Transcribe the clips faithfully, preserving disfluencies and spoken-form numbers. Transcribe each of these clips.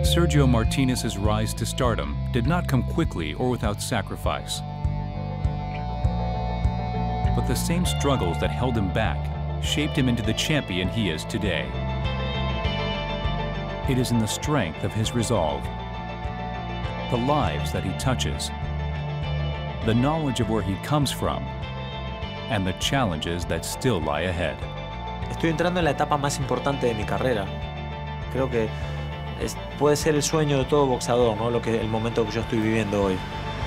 Sergio Martinez's rise to stardom did not come quickly or without sacrifice. But the same struggles that held him back shaped him into the champion he is today. It is in the strength of his resolve, the lives that he touches, the knowledge of where he comes from, and the challenges that still lie ahead. Estoy entrando en la etapa más importante de mi carrera. Creo que es, puede ser el sueño de todo boxeador, ¿no? Lo que, el momento que yo estoy viviendo hoy.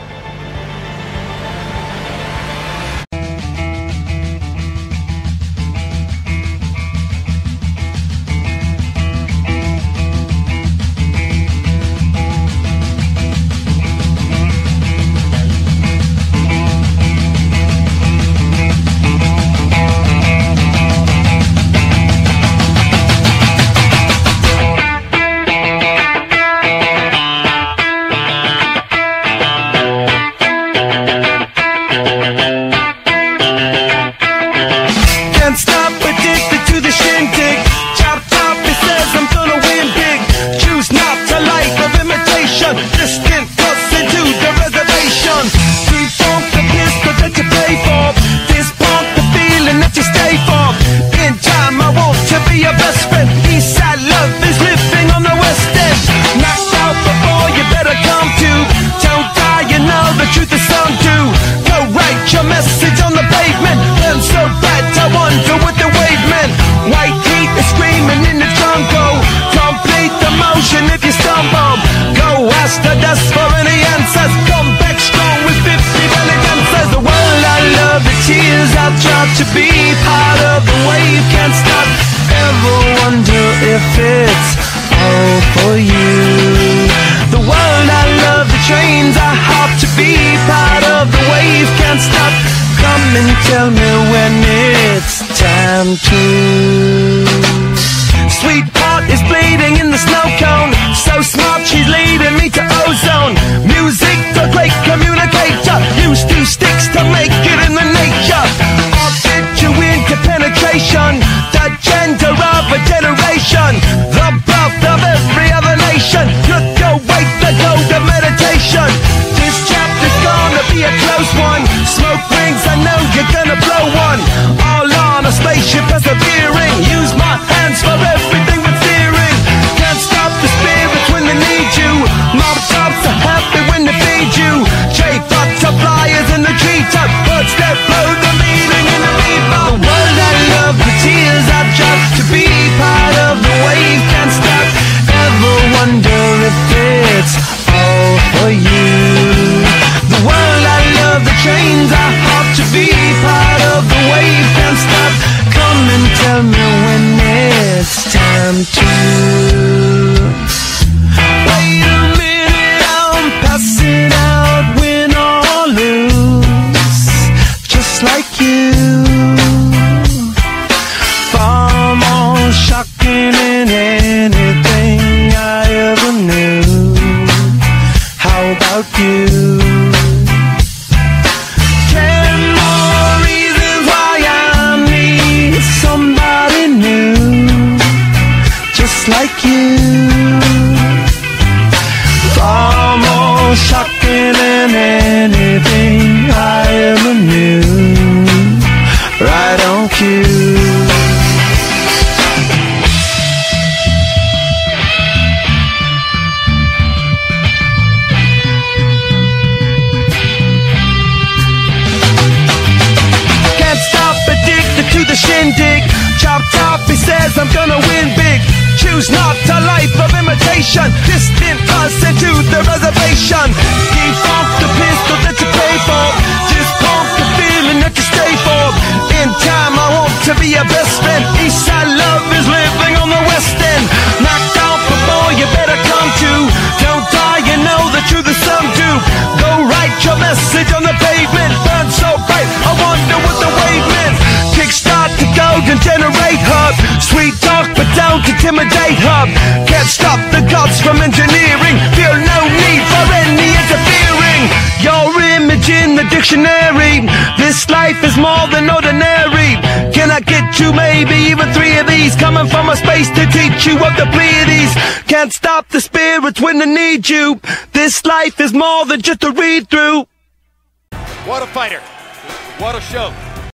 To be part of the wave, can't stop. Ever wonder if it's all for you? The world I love, the trains I hop. To be part of the wave, can't stop. Come and tell me when it's time to. Sweetheart is bleeding in the snow cone. So smart, she's leading me to ozone. Music, the great communicator. Used two sticks to make it in the nature. Into penetration, the gender of a generation, the birth of every other nation. Look away, the gold of meditation. This chapter's gonna be a close one. Smoke rings, I know you're gonna blow one. All on a spaceship persevering. Use my hands for everything but steering. Can't stop the spirits when they need you. Mob tops are happy when they feed you. J butterflies in the treetop. Birds that blow the meaning in the meatball. The world I love, the tears I drop. To be part of the wave, can't stop. Ever wonder if it's all for you? The world I love, the trains I hop. To be part of the wave, can't stop. Come and tell me when it's time to. Wait a minute, I'm passing out, win or lose, just like you. Far more shocking than anything I ever knew. How about you? Ten more reasons why I need somebody new, just like you. Far more shocking than anything I ever knew. Right on cue. Can't stop, addicted to the shindig. Chop top, he says I'm gonna win big. Choose not a life of imitation. Distant us into the reservation. Defunct the pistol that you pay for. Just pump the feeling that you stay for. In time I want to be your best friend. Eastside love is living on the west end. Knocked out before you better come to. Don't die, you know the truth is some do. Go write your message on the pavement. Burn so bright, I wonder what the wave meant. Kickstart the golden generate hub. Sweet talk but don't intimidate hub. Can't stop the gods from engineering. Feel no need for any interfering. Your image image in the dictionary. This life is more than ordinary. Can I get you maybe even three of these? Coming from a space to teach you of the Pleiades. Can't stop the spirits when they need you. This life is more than just a read through. What a fighter. What a show.